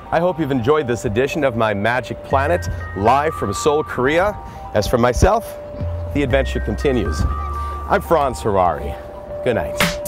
I hope you've enjoyed this edition of my Magic Planet, live from Seoul, Korea. As for myself, the adventure continues. I'm Franz Harary. Good night.